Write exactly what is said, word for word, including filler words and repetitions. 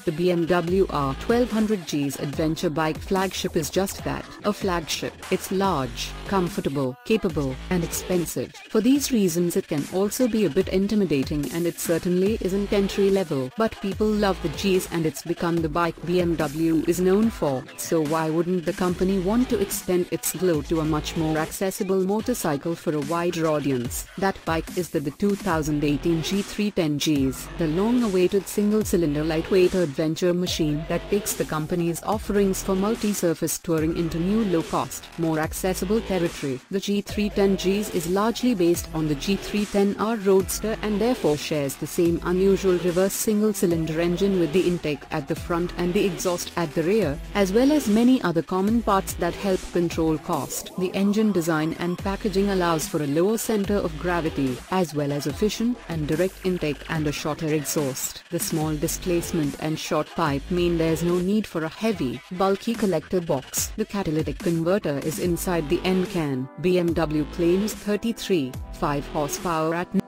The B M W R twelve hundred G's adventure bike flagship is just that, a flagship. It's large, comfortable, capable, and expensive. For these reasons it can also be a bit intimidating, and it certainly isn't entry level. But people love the G's and it's become the bike B M W is known for, so why wouldn't the company want to extend its glow to a much more accessible motorcycle for a wider audience? That bike is the, the two thousand eighteen G three ten G's, the long-awaited single-cylinder lightweight adventure machine that takes the company's offerings for multi-surface touring into new low-cost, more accessible territory. The G three ten G's is largely based on the G three ten R Roadster and therefore shares the same unusual reverse single-cylinder engine with the intake at the front and the exhaust at the rear, as well as many other common parts that help control cost. The engine design and packaging allows for a lower center of gravity, as well as efficient and direct intake and a shorter exhaust. The small displacement and short pipe mean there's no need for a heavy, bulky collector box. The catalytic converter is inside the end can. B M W claims thirty-three point five horsepower at